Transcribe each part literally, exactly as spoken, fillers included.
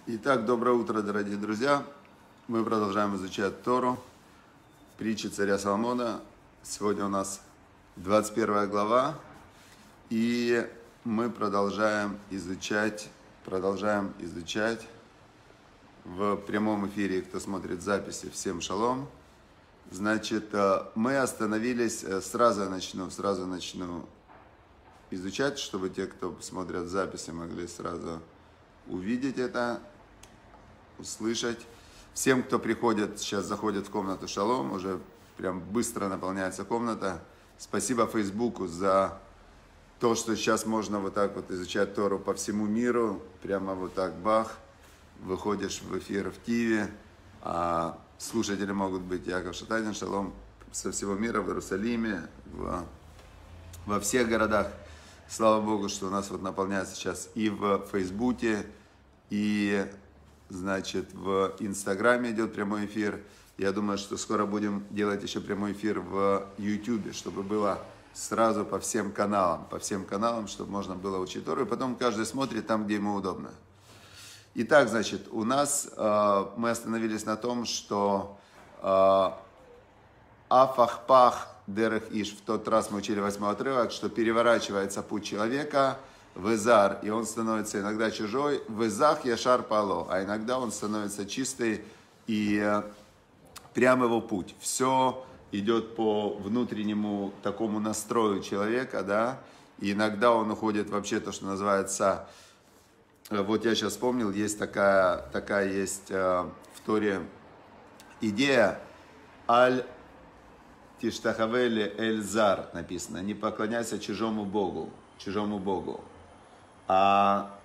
Итак, доброе утро, дорогие друзья. Мы продолжаем изучать Тору, притчи царя Соломона. Сегодня у нас двадцать первая глава, и мы продолжаем изучать, продолжаем изучать в прямом эфире, кто смотрит записи, всем шалом. Значит, мы остановились, сразу я начну, сразу начну изучать, чтобы те, кто смотрят записи, могли сразу увидеть это, услышать. Всем, кто приходит, сейчас заходит в комнату шалом, уже прям быстро наполняется комната. Спасибо Фейсбуку за то, что сейчас можно вот так вот изучать Тору по всему миру. Прямо вот так бах, выходишь в эфир в Киеве, а слушатели могут быть Яков Шатанин, шалом со всего мира, в Иерусалиме, в, во всех городах. Слава Богу, что у нас вот наполняется сейчас и в Фейсбуке, и, значит, в Инстаграме идет прямой эфир. Я думаю, что скоро будем делать еще прямой эфир в Ютубе, чтобы было сразу по всем каналам, по всем каналам, чтобы можно было учить Тору, и потом каждый смотрит там, где ему удобно. Итак, значит, у нас, э, мы остановились на том, что э, Афахпах Дерех Иш, в тот раз мы учили восьмой отрывок, что переворачивается путь человека в Изар, и он становится иногда чужой, в Изах Яшар Пало, а иногда он становится чистый, и э, прям его путь. Все идет по внутреннему такому настрою человека, да, и иногда он уходит вообще то, что называется... Вот я сейчас вспомнил, есть такая, такая есть э, в Торе идея «Аль тиштахавели эльзар» написано, «Не поклоняйся чужому Богу», чужому Богу. А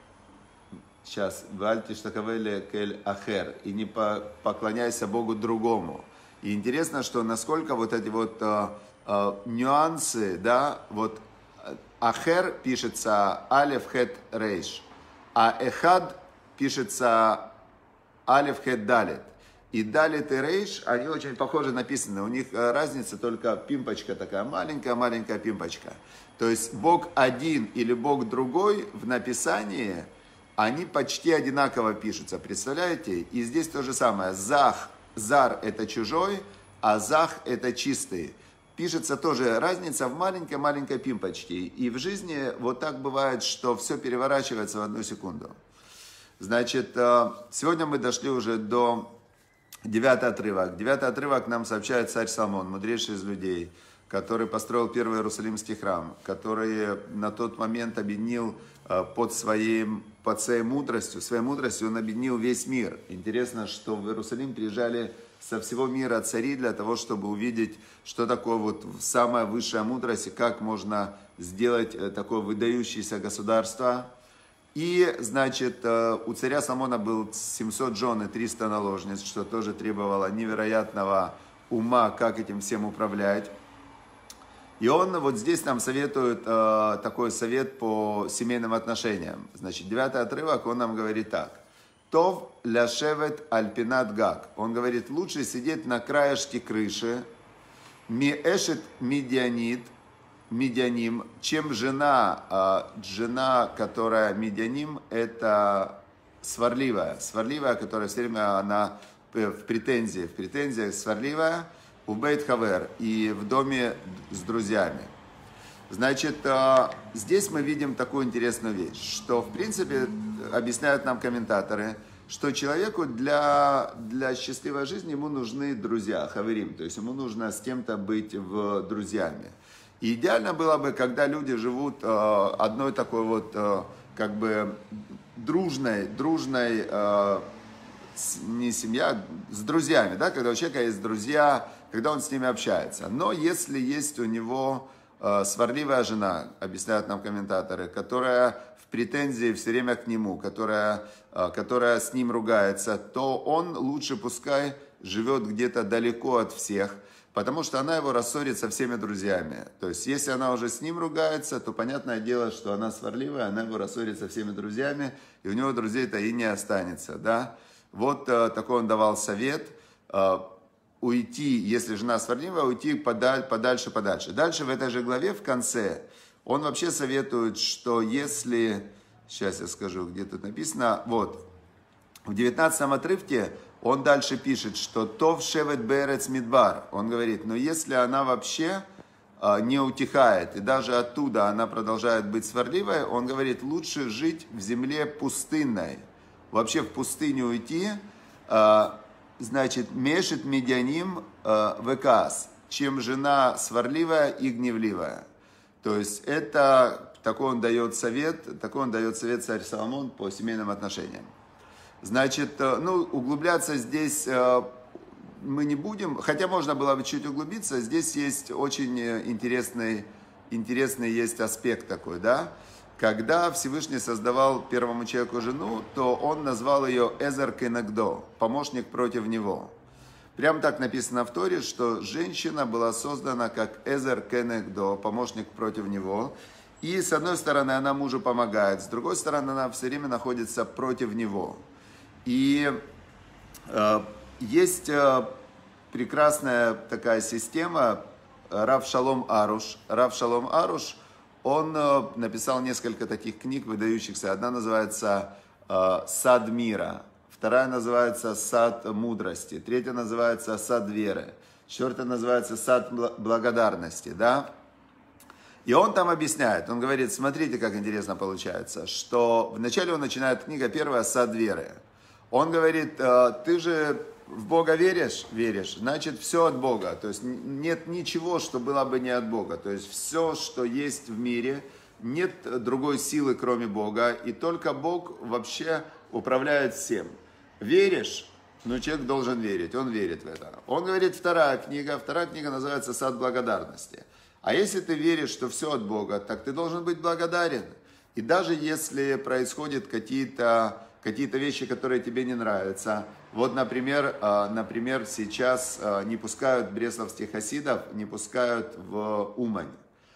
сейчас «Аль тиштахавели кель ахер» и «Не поклоняйся Богу другому». И интересно, что насколько вот эти вот э, э, нюансы, да, вот ахер пишется алеф хет рейш, а эхад пишется алеф хет далет. И далет и рейш, они очень похоже написаны. У них разница только пимпочка такая, маленькая-маленькая пимпочка. То есть Бог один или Бог другой в написании, они почти одинаково пишутся. Представляете? И здесь то же самое. Зах, зар это чужой, а зах это чистый. Пишется тоже разница в маленькой-маленькой пимпочке. И в жизни вот так бывает, что все переворачивается в одну секунду. Значит, сегодня мы дошли уже до девятого отрывок. Девятый отрывок нам сообщает царь Соломон, мудрейший из людей, который построил первый Иерусалимский храм, который на тот момент объединил под, своим, под своей мудростью, своей мудростью он объединил весь мир. Интересно, что в Иерусалим приезжали со всего мира цари для того, чтобы увидеть, что такое вот самая высшая мудрость и как можно сделать такое выдающееся государство. И, значит, у царя Соломона был семьсот жен и триста наложниц, что тоже требовало невероятного ума, как этим всем управлять. И он вот здесь нам советует э, такой совет по семейным отношениям. Значит, девятый отрывок, он нам говорит так. Тов ляшевет альпинат гак. Он говорит, лучше сидеть на краешке крыши, ми эшет медианит, медианим, чем жена, э, жена, которая медианим, это сварливая. Сварливая, которая все время она в претензии, в претензиях сварливая. У Бейт Хавер и в доме с друзьями. Значит, здесь мы видим такую интересную вещь, что, в принципе, объясняют нам комментаторы, что человеку для, для счастливой жизни ему нужны друзья, хаверим, то есть ему нужно с кем-то быть в друзьями. И идеально было бы, когда люди живут одной такой вот, как бы, дружной, дружной, не семья, с друзьями, да, когда у человека есть друзья, когда он с ними общается. Но если есть у него э, сварливая жена, объясняют нам комментаторы, которая в претензии все время к нему, которая, э, которая с ним ругается, то он лучше пускай живет где-то далеко от всех, потому что она его рассорит со всеми друзьями. То есть, если она уже с ним ругается, то понятное дело, что она сварливая, она его рассорит со всеми друзьями, и у него друзей-то и не останется, да. Вот э, такой он давал совет. Э, уйти, если жена сварливая, уйти подаль, подальше, подальше. Дальше в этой же главе, в конце, он вообще советует, что если, сейчас я скажу, где тут написано, вот, в девятнадцатом отрывке он дальше пишет, что «Тов шевет берец мидбар». Он говорит, но если она вообще не утихает, и даже оттуда она продолжает быть сварливой, он говорит, лучше жить в земле пустынной. Вообще в пустыню уйти, значит, мешет медианим векас, чем жена сварливая и гневливая. То есть это, такой он дает совет, такой он дает совет царь Соломон по семейным отношениям. Значит, ну, углубляться здесь мы не будем, хотя можно было бы чуть углубиться, здесь есть очень интересный, интересный есть аспект такой, да. Когда Всевышний создавал первому человеку жену, то он назвал ее Эзер Кенегдо, помощник против него. Прямо так написано в Торе, что женщина была создана как Эзер Кенегдо, помощник против него. И с одной стороны она мужу помогает, с другой стороны она все время находится против него. И э, есть э, прекрасная такая система, Рав Шалом Аруш. Рав Шалом Аруш, он э, написал несколько таких книг выдающихся. Одна называется э, «Сад мира», вторая называется «Сад мудрости», третья называется «Сад веры», четвертая называется «Сад благодарности». Да? И он там объясняет, он говорит, смотрите, как интересно получается, что вначале он начинает, книга первая «Сад веры». Он говорит, ты же в Бога веришь? Веришь. Значит, все от Бога. То есть нет ничего, что было бы не от Бога. То есть все, что есть в мире, нет другой силы, кроме Бога. И только Бог вообще управляет всем. Веришь? Ну, человек должен верить. Он верит в это. Он говорит, вторая книга. Вторая книга называется «Сад благодарности». А если ты веришь, что все от Бога, так ты должен быть благодарен. И даже если происходят какие-то... какие-то вещи, которые тебе не нравятся. Вот, например, например, сейчас не пускают бресловских хасидов, не пускают в Умань.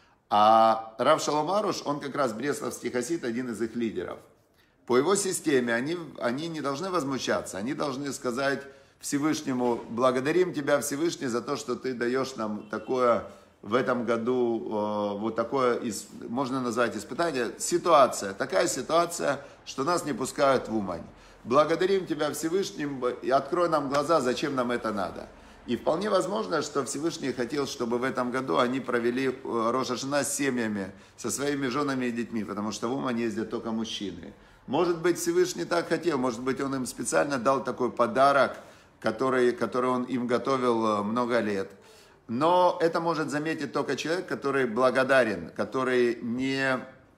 А Рав Шалом Аруш, он как раз бресловский хасид, один из их лидеров. По его системе они, они не должны возмущаться, они должны сказать Всевышнему, благодарим тебя, Всевышний, за то, что ты даешь нам такое... в этом году вот такое, можно назвать испытание, ситуация, такая ситуация, что нас не пускают в Умань. Благодарим тебя, Всевышним, и открой нам глаза, зачем нам это надо. И вполне возможно, что Всевышний хотел, чтобы в этом году они провели Рош ха-Шана с семьями, со своими женами и детьми, потому что в Умань ездят только мужчины. Может быть, Всевышний так хотел, может быть, он им специально дал такой подарок, который, который он им готовил много лет. Но это может заметить только человек, который благодарен, который не,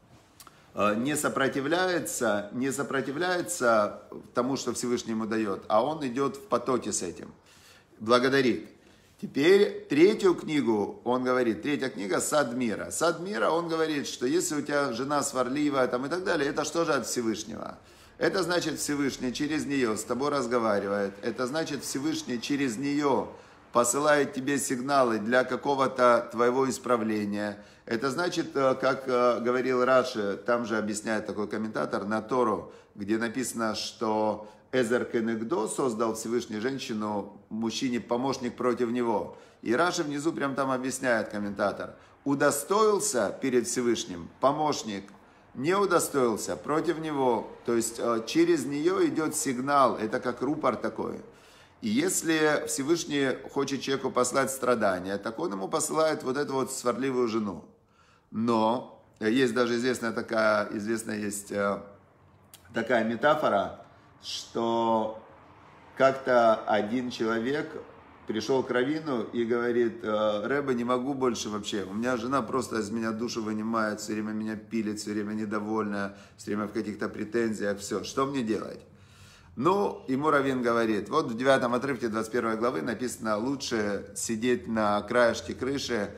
не сопротивляется, не сопротивляется тому, что Всевышний ему дает, а он идет в потоке с этим, благодарит. Теперь третью книгу он говорит, третья книга «Сад мира». «Сад мира» он говорит, что если у тебя жена сварливая там, и так далее, это что же от Всевышнего? Это значит Всевышний через нее с тобой разговаривает, это значит Всевышний через нее посылает тебе сигналы для какого-то твоего исправления. Это значит, как говорил Раши, там же объясняет такой комментатор на Тору, где написано, что Эзер Кенегдо создал Всевышний женщину, мужчине помощник против него. И Раши внизу прям там объясняет комментатор. Удостоился перед Всевышним помощник, не удостоился против него. То есть через нее идет сигнал, это как рупор такой. И если Всевышний хочет человеку послать страдания, так он ему посылает вот эту вот сварливую жену. Но есть даже известная такая, известная есть такая метафора, что как-то один человек пришел к раввину и говорит: Рэбе, не могу больше вообще, у меня жена просто из меня душу вынимает, все время меня пилит, все время недовольна, все время в каких-то претензиях, все, что мне делать? Ну, ему раввин говорит, вот в девятом отрывке двадцать первой главы написано: лучше сидеть на краешке крыши,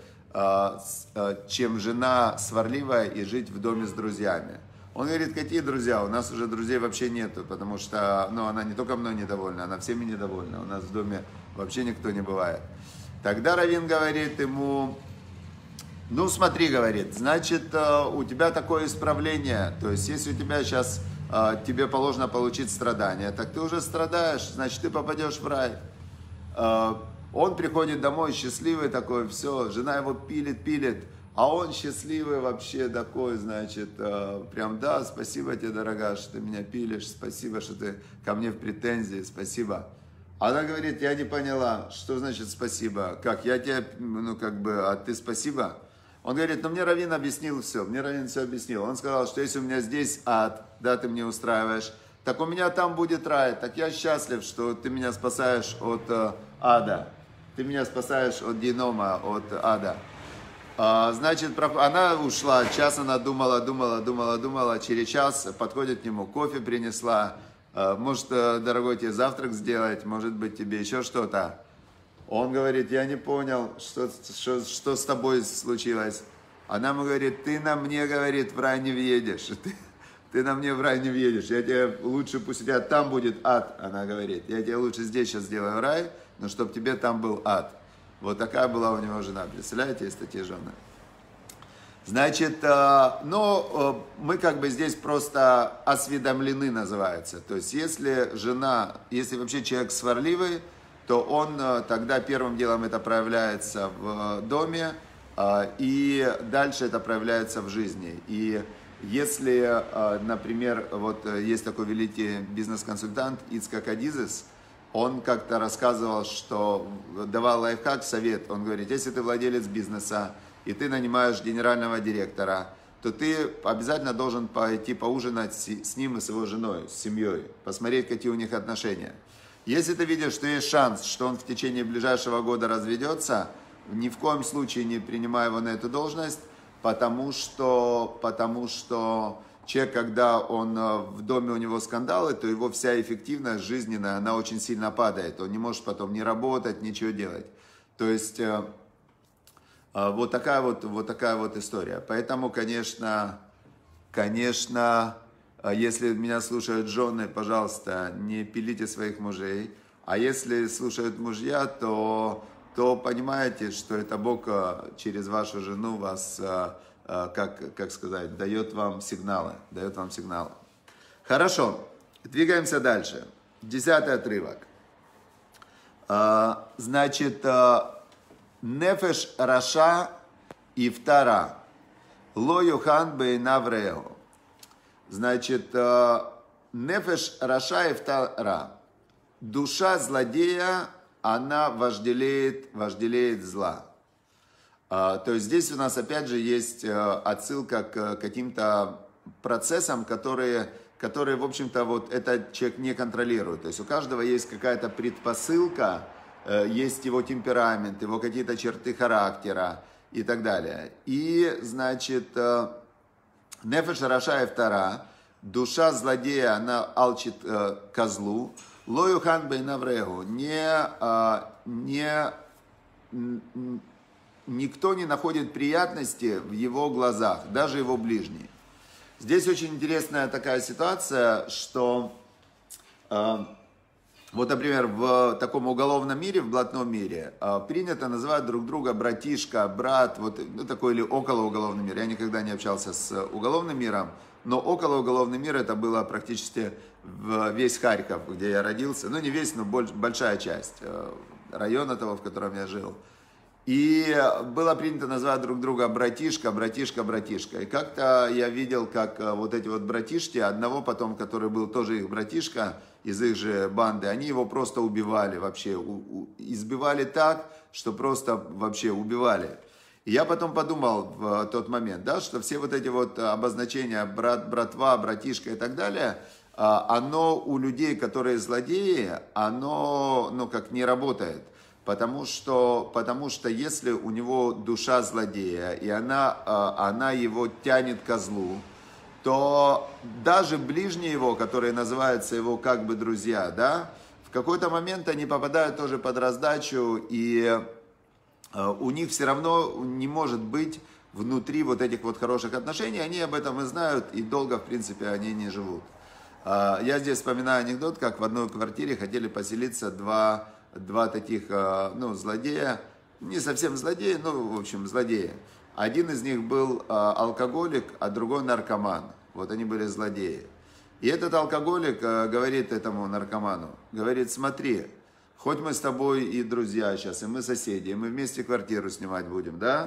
чем жена сварливая, и жить в доме с друзьями. Он говорит: какие друзья? У нас уже друзей вообще нету, потому что, ну, она не только мной недовольна, она всеми недовольна. У нас в доме вообще никто не бывает. Тогда раввин говорит ему: ну, смотри, говорит, значит, у тебя такое исправление, то есть, если у тебя сейчас, тебе положено получить страдания, так ты уже страдаешь, значит, ты попадешь в рай. Он приходит домой счастливый такой, все, жена его пилит, пилит, А он счастливый вообще такой, значит, прям, да, спасибо тебе, дорогая, что ты меня пилишь, спасибо, что ты ко мне в претензии, спасибо. Она говорит, я не поняла, что значит спасибо, как, я тебе, ну, как бы, а ты спасибо? Он говорит, ну, мне раввин объяснил все, мне раввин все объяснил. Он сказал, что если у меня здесь ад, да, ты мне устраиваешь, так у меня там будет рай, так я счастлив, что ты меня спасаешь от э, ада, ты меня спасаешь от генома, от ада. А, значит, она ушла, час она думала, думала, думала, думала, через час подходит к нему, кофе принесла, а, может, дорогой, тебе завтрак сделать, может быть, тебе еще что-то. Он говорит, я не понял, что, что, что с тобой случилось. Она ему говорит, ты на мне, говорит, в рай не въедешь, ты, ты на мне в рай не въедешь, я тебе лучше, пусть у тебя там будет ад, она говорит, я тебе лучше здесь сейчас сделаю рай, но чтобы тебе там был ад. Вот такая была у него жена, представляете, есть такие жены. Значит, ну, мы как бы здесь просто осведомлены, называется. То есть, если жена, если вообще человек сварливый, то он тогда первым делом это проявляется в доме, и дальше это проявляется в жизни. И если, например, вот есть такой великий бизнес-консультант Ицхак Адизес, он как-то рассказывал, что давал лайфхак, совет. Он говорит, если ты владелец бизнеса, и ты нанимаешь генерального директора, то ты обязательно должен пойти поужинать с ним и с его женой, с семьей, посмотреть, какие у них отношения. Если ты видишь, что есть шанс, что он в течение ближайшего года разведется, ни в коем случае не принимай его на эту должность, потому что, потому что человек, когда он в доме, у него скандалы, то его вся эффективность жизненная, она очень сильно падает. Он не может потом ни работать, ничего делать. То есть, вот такая вот, вот такая вот история. Поэтому, конечно, конечно, если меня слушают жены, пожалуйста, не пилите своих мужей. А если слушают мужья, то, то понимаете, что это Бог через вашу жену вас... Как, как сказать, дает вам сигналы, дает вам сигналы. Хорошо, двигаемся дальше. Десятый отрывок. Значит, нефеш раша и втара. Ло юхан бейнаврео. Значит, нефеш раша и втара. Душа злодея, она вожделеет, вожделеет зла. То есть здесь у нас опять же есть отсылка к каким-то процессам, которые, которые в общем-то, вот этот человек не контролирует. То есть у каждого есть какая-то предпосылка, есть его темперамент, его какие-то черты характера и так далее. И, значит, нефеш раша и втара, душа злодея, она алчит козлу, ло юхан бейнаврегу, не... не никто не находит приятности в его глазах, даже его ближние. Здесь очень интересная такая ситуация, что э, вот, например, в таком уголовном мире, в блатном мире, э, принято называть друг друга братишка, брат, вот, ну, такой или около уголовный мир. Я никогда не общался с уголовным миром, но около уголовный мир это было практически весь Харьков, где я родился. Ну, не весь, но больш, большая часть э, района того, в котором я жил. И было принято называть друг друга братишка, братишка, братишка. И как-то я видел, как вот эти вот братишки, одного потом, который был тоже их братишка, из их же банды, они его просто убивали вообще, у, у, избивали так, что просто вообще убивали. И я потом подумал в тот момент, да, что все вот эти вот обозначения брат, братва, братишка и так далее, оно у людей, которые злодеи, оно, ну, как не работает. Потому что, потому что если у него душа злодея, и она, она его тянет ко злу, то даже ближние его, которые называются его как бы друзья, да, в какой-то момент они попадают тоже под раздачу, и у них все равно не может быть внутри вот этих вот хороших отношений, они об этом и знают, и долго, в принципе, они не живут. Я здесь вспоминаю анекдот, как в одной квартире хотели поселиться два... Два таких, ну, злодея, не совсем злодеи, ну, в общем, злодеи. Один из них был алкоголик, а другой наркоман. Вот они были злодеи. И этот алкоголик говорит этому наркоману, говорит, смотри, хоть мы с тобой и друзья сейчас, и мы соседи, и мы вместе квартиру снимать будем, да?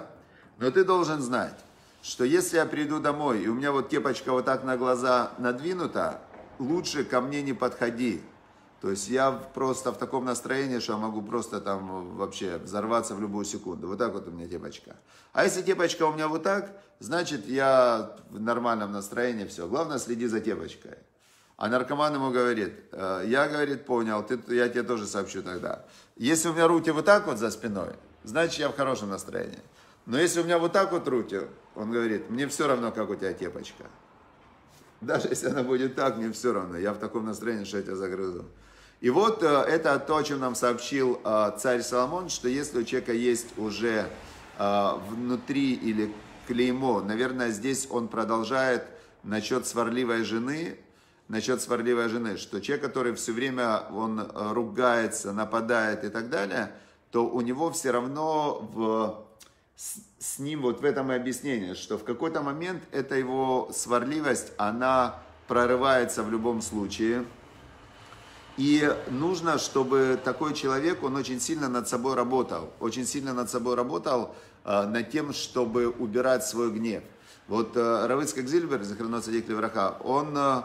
Но ты должен знать, что если я приду домой, и у меня вот кепочка вот так на глаза надвинута, лучше ко мне не подходи. То есть я просто в таком настроении, что я могу просто там вообще взорваться в любую секунду. Вот так вот у меня кепочка. А если кепочка у меня вот так, значит я в нормальном настроении, все. Главное, следи за кепочкой. А наркоман ему говорит, я, говорит, понял, ты, я тебе тоже сообщу тогда. Если у меня руки вот так вот за спиной, значит я в хорошем настроении. Но если у меня вот так вот руки, он говорит, мне все равно, как у тебя кепочка. Даже если она будет так, мне все равно. Я в таком настроении, что я тебя загрызу. И вот это то, о чем нам сообщил царь Соломон, что если у человека есть уже внутри или клеймо, наверное, здесь он продолжает насчет сварливой жены, насчет сварливой жены, что человек, который все время он ругается, нападает и так далее, то у него все равно в, с, с ним вот в этом и объяснение, что в какой-то момент эта его сварливость, она прорывается в любом случае. И нужно, чтобы такой человек, он очень сильно над собой работал, очень сильно над собой работал э, над тем, чтобы убирать свой гнев. Вот э, Рав Ицхак Зильбер, Зехрано Цадик Левраха, он, э,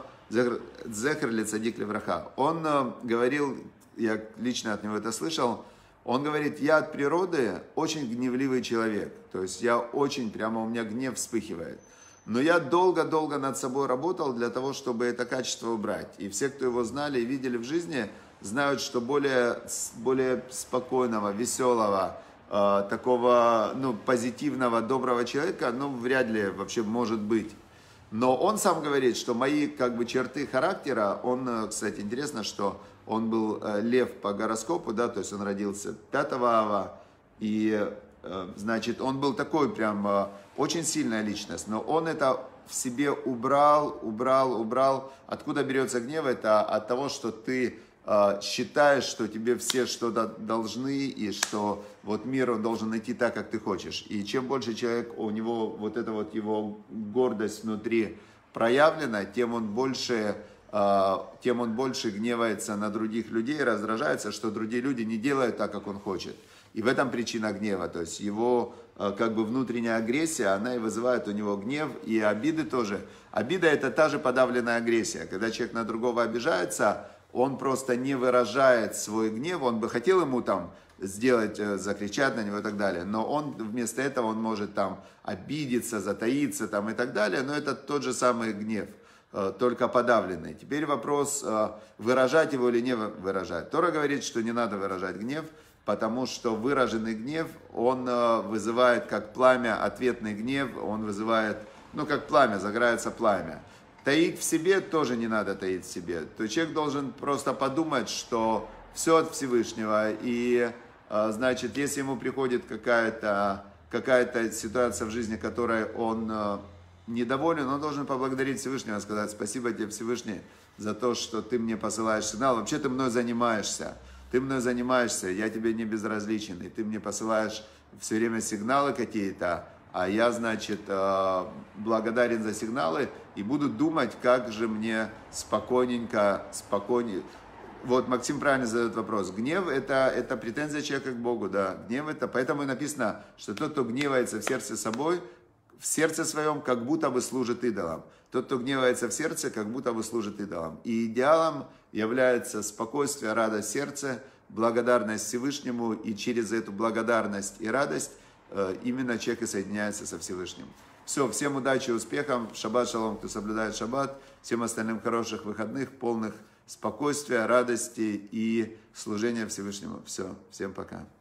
Зехер ли Цадик Левраха, он э, говорил, я лично от него это слышал, он говорит, я от природы очень гневливый человек, то есть я очень, прямо у меня гнев вспыхивает. Но я долго-долго над собой работал для того, чтобы это качество убрать. И все, кто его знали и видели в жизни, знают, что более, более спокойного, веселого, э, такого ну, позитивного, доброго человека, ну, вряд ли вообще может быть. Но он сам говорит, что мои как бы черты характера, он, кстати, интересно, что он был э, лев по гороскопу, да, то есть он родился пятого ава, и, э, значит, он был такой прям... Э, очень сильная личность, но он это в себе убрал, убрал, убрал. Откуда берется гнев? Это от того, что ты э, считаешь, что тебе все что-то должны, и что вот мир он должен идти так, как ты хочешь. И чем больше человек, у него вот эта вот его гордость внутри проявлена, тем он больше, э, тем он больше гневается на других людей, раздражается, что другие люди не делают так, как он хочет. И в этом причина гнева, то есть его как бы внутренняя агрессия, она и вызывает у него гнев, и обиды тоже. Обида это та же подавленная агрессия, когда человек на другого обижается, он просто не выражает свой гнев, он бы хотел ему там сделать, закричать на него и так далее, но он вместо этого он может там обидеться, затаиться там и так далее, но это тот же самый гнев, только подавленный. Теперь вопрос, выражать его или не выражать. Тора говорит, что не надо выражать гнев, потому что выраженный гнев, он вызывает как пламя, ответный гнев, он вызывает, ну как пламя, загорается пламя. Таить в себе тоже не надо таить в себе. То есть человек должен просто подумать, что все от Всевышнего, и значит, если ему приходит какая-то какая-то ситуация в жизни, которой он недоволен, он должен поблагодарить Всевышнего, сказать спасибо тебе, Всевышний, за то, что ты мне посылаешь сигнал, вообще ты мной занимаешься. Ты мной занимаешься, я тебе не безразличен, и ты мне посылаешь все время сигналы какие-то, а я, значит, благодарен за сигналы и буду думать, как же мне спокойненько, спокойнее. Вот Максим правильно задает вопрос. Гнев это, это претензия человека к Богу, да. Гнев это, поэтому и написано, что тот, кто гневается в сердце собой, в сердце своем, как будто бы служит идолам. Тот, кто гневается в сердце, как будто бы служит идолам. И идеалом является спокойствие, радость сердца, благодарность Всевышнему, и через эту благодарность и радость э, именно человек и соединяется со Всевышним. Все, всем удачи и успехов, шаббат шалом, кто соблюдает шаббат, всем остальным хороших выходных, полных спокойствия, радости и служения Всевышнему. Все, всем пока.